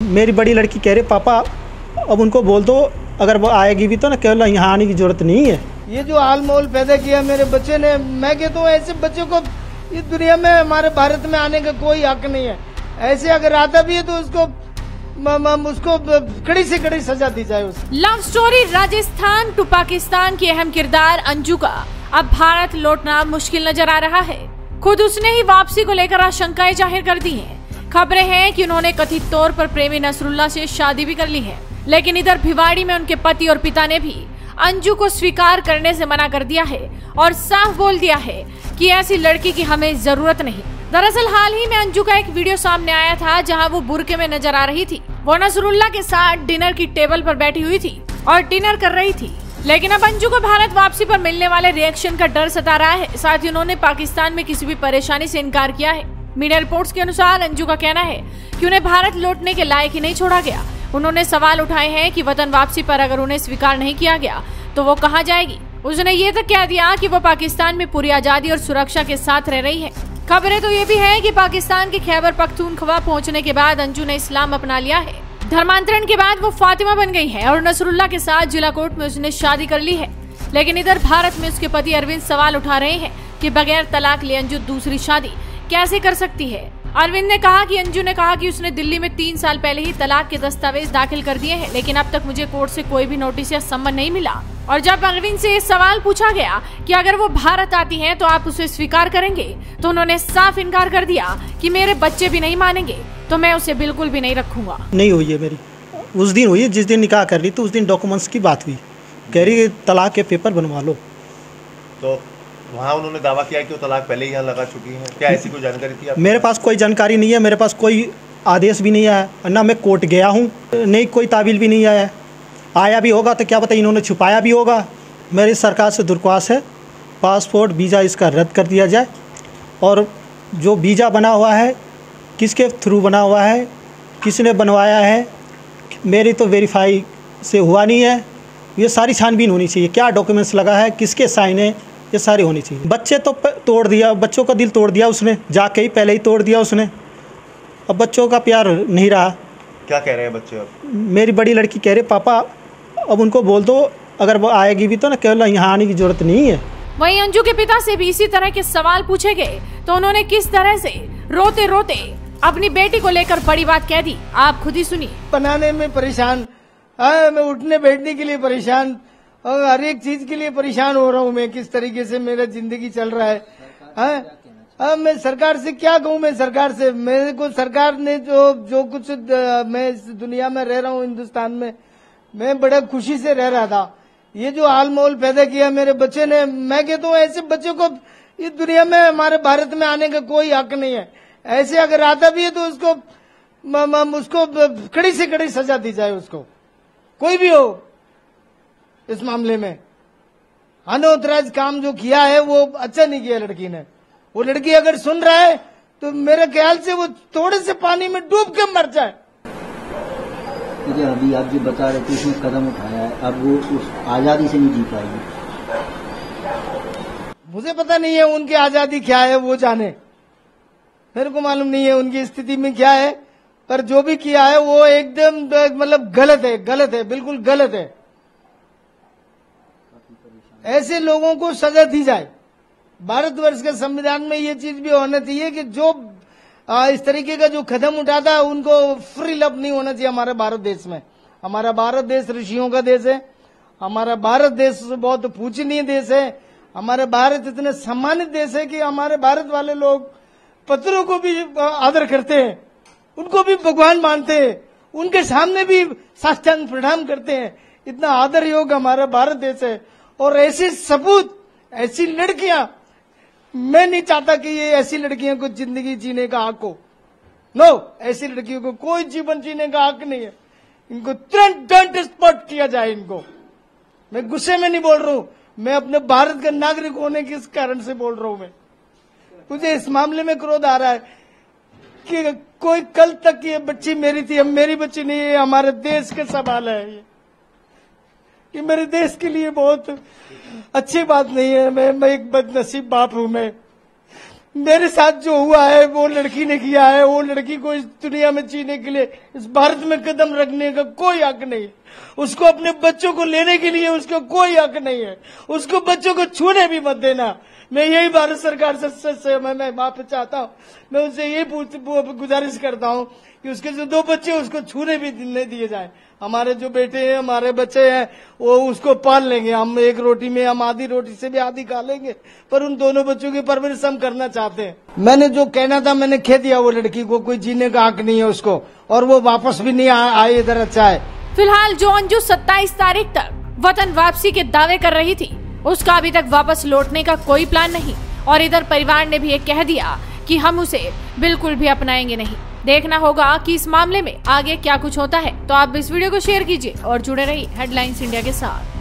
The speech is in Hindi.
मेरी बड़ी लड़की कह रही पापा अब उनको बोल दो, अगर वो आएगी भी तो ना केवल यहाँ आने की जरूरत नहीं है। ये जो हाल माहौल पैदा किया मेरे बच्चे ने, मैं कहता हूँ ऐसे बच्चों को इस दुनिया में हमारे भारत में आने का कोई हक नहीं है। ऐसे अगर आता भी है तो उसको कड़ी से कड़ी सजा दी जाए। Love story Rajasthan to Pakistan की अहम किरदार अंजू का अब भारत लौटना मुश्किल नजर आ रहा है। खुद उसने ही वापसी को लेकर आशंकाएं जाहिर कर दी हैं। खबरें हैं कि उन्होंने कथित तौर पर प्रेमी नसरुल्ला से शादी भी कर ली है, लेकिन इधर भिवाड़ी में उनके पति और पिता ने भी अंजू को स्वीकार करने से मना कर दिया है और साफ बोल दिया है कि ऐसी लड़की की हमें जरूरत नहीं। दरअसल हाल ही में अंजू का एक वीडियो सामने आया था जहां वो बुर्के में नजर आ रही थी। वो नसरुल्ला के साथ डिनर की टेबल पर बैठी हुई थी और डिनर कर रही थी। लेकिन अब अंजू को भारत वापसी पर मिलने वाले रिएक्शन का डर सता रहा है। साथ ही उन्होंने पाकिस्तान में किसी भी परेशानी से इनकार किया है। मीडिया रिपोर्ट्स के अनुसार अंजू का कहना है कि उन्हें भारत लौटने के लायक ही नहीं छोड़ा गया। उन्होंने सवाल उठाए हैं कि वतन वापसी पर अगर उन्हें स्वीकार नहीं किया गया तो वो कहाँ जाएगी। उसने ये तक कह दिया कि वो पाकिस्तान में पूरी आजादी और सुरक्षा के साथ रह रही है। खबरें तो ये भी है कि पाकिस्तान के खैबर पख्तूनख्वा पहुंचने के बाद अंजू ने इस्लाम अपना लिया है। धर्मांतरण के बाद वो फातिमा बन गई है और नसरुल्ला के साथ जिला कोर्ट में उसने शादी कर ली है। लेकिन इधर भारत में उसके पति अरविंद सवाल उठा रहे हैं कि बगैर तलाक लिए अंजू दूसरी शादी कैसे कर सकती है। अरविंद ने कहा कि अंजू ने कहा कि उसने दिल्ली में 3 साल पहले ही तलाक के दस्तावेज दाखिल कर दिए हैं, लेकिन अब तक मुझे कोर्ट से कोई भी नोटिस या सम्मन नहीं मिला। और जब अरविंद से ये सवाल पूछा गया कि अगर वो भारत आती हैं तो आप उसे स्वीकार करेंगे, तो उन्होंने साफ इनकार कर दिया कि मेरे बच्चे भी नहीं मानेंगे तो मैं उसे बिल्कुल भी नहीं रखूंगा। नहीं हुई है मेरी, उस दिन हुई है जिस दिन निकाह कर रही तो उस दिन डॉक्यूमेंट्स की बात हुई, कह रही तलाक के पेपर बनवा लो। तो वहाँ उन्होंने दावा किया कि वो तलाक पहले ही यहाँ लगा चुकी हैं। क्या ऐसी कोई जानकारी थी आपके? मेरे पास कोई जानकारी नहीं है, मेरे पास कोई आदेश भी नहीं आया, ना मैं कोर्ट गया हूँ, नहीं कोई तावील भी नहीं आया भी होगा तो क्या पता इन्होंने छुपाया भी होगा। मेरी सरकार से दरख्वास्त है पासपोर्ट वीज़ा इसका रद्द कर दिया जाए, और जो वीज़ा बना हुआ है किसके थ्रू बना हुआ है, किसने बनवाया है, मेरी तो वेरीफाई से हुआ नहीं है। ये सारी छानबीन होनी चाहिए, क्या डॉक्यूमेंट्स लगा है, किसके साइन है, ये सारी होनी चाहिए। बच्चे तो तोड़ दिया, बच्चों का दिल तोड़ दिया उसने, जाके ही पहले ही तोड़ दिया उसने। अब बच्चों का प्यार नहीं रहा। क्या कह रहे हैं बच्चे अब? मेरी बड़ी लड़की कह रही पापा अब उनको बोल दो, अगर वो आएगी भी तो ना केवल यहाँ आने की जरूरत नहीं है। वहीं अंजू के पिता से भी इसी तरह के सवाल पूछे गए तो उन्होंने किस तरह से रोते रोते अपनी बेटी को लेकर बड़ी बात कह दी, आप खुद ही सुनिए। बनाने में परेशान, मैं उठने बैठने के लिए परेशान, और हर एक चीज के लिए परेशान हो रहा हूँ मैं, किस तरीके से मेरा जिंदगी चल रहा है। मैं सरकार से क्या कहूँ, मैं सरकार से, मेरे को सरकार ने जो कुछ मैं इस दुनिया में रह रहा हूँ हिंदुस्तान में, मैं बड़ा खुशी से रह रहा था। ये जो हाल माहौल पैदा किया मेरे बच्चे ने, मैं कहता हूँ ऐसे बच्चों को इस दुनिया में हमारे भारत में आने का कोई हक नहीं है। ऐसे अगर आता भी है तो उसको कड़ी से कड़ी सजा दी जाए, उसको कोई भी हो इस मामले में। अनौतराइज काम जो किया है वो अच्छा नहीं किया लड़की ने। वो लड़की अगर सुन रहा है तो मेरे ख्याल से वो थोड़े से पानी में डूब के मर जाए। मुझे अभी आप जो बता रहे थे उसने कदम उठाया है, अब वो उस आजादी से नहीं जी पाएगी। मुझे पता नहीं है उनकी आजादी क्या है, वो जाने, मेरे को मालूम नहीं है उनकी स्थिति में क्या है, पर जो भी किया है वो एकदम मतलब गलत है, बिल्कुल गलत है। ऐसे लोगों को सजा दी जाए। भारतवर्ष के संविधान में ये चीज भी होना चाहिए कि जो इस तरीके का जो कदम उठाता है उनको फ्री लव नहीं होना चाहिए हमारे भारत देश में। हमारा भारत देश ऋषियों का देश है, हमारा भारत देश बहुत पूजनीय देश है, हमारा भारत इतने सम्मानित देश है कि हमारे भारत वाले लोग पत्थरों को भी आदर करते हैं, उनको भी भगवान मानते हैं, उनके सामने भी साष्टांग प्रणाम करते हैं। इतना आदर योग हमारा भारत देश है। और ऐसे सबूत, ऐसी लड़कियां, मैं नहीं चाहता कि ये ऐसी लड़कियों को जिंदगी जीने का हक हो। नो, ऐसी लड़कियों को कोई जीवन जीने का हक नहीं है। इनको तुरंत दंड स्पॉट किया जाए इनको। मैं गुस्से में नहीं बोल रहा हूं, मैं अपने भारत का नागरिक होने के इस कारण से बोल रहा हूं। मैं मुझे इस मामले में क्रोध आ रहा है कि कोई कल तक ये बच्ची मेरी थी, अब मेरी बच्ची नहीं है, हमारे देश का सवाल है ये मेरे देश के लिए बहुत अच्छी बात नहीं है। मैं एक बदनसीब बाप हूं। मेरे साथ जो हुआ है वो लड़की ने किया है। वो लड़की को इस दुनिया में जीने के लिए, इस भारत में कदम रखने का कोई हक नहीं है। उसको अपने बच्चों को लेने के लिए उसको कोई हक नहीं है। उसको बच्चों को छूने भी मत देना। मैं यही भारत सरकार से मैं माफी चाहता हूँ। मैं उनसे यही गुजारिश करता हूँ कि उसके जो 2 बच्चे उसको छूने भी नहीं दिए जाए। हमारे जो बेटे हैं, हमारे बच्चे हैं, वो उसको पाल लेंगे। हम एक रोटी में, हम आधी रोटी से भी आधी खा लेंगे, पर उन दोनों बच्चों की परवरिश हम करना चाहते हैं। मैंने जो कहना था मैंने कह दिया। वो लड़की को कोई जीने का हक नहीं है उसको, और वो वापस भी नहीं आए इधर। अच्छा है। फिलहाल जो अंजू 27 तारीख तक वतन वापसी के दावे कर रही थी, उसका अभी तक वापस लौटने का कोई प्लान नहीं। और इधर परिवार ने भी ये कह दिया कि हम उसे बिल्कुल भी अपनाएंगे नहीं। देखना होगा कि इस मामले में आगे क्या कुछ होता है। तो आप इस वीडियो को शेयर कीजिए और जुड़े रहिए हेडलाइंस इंडिया के साथ।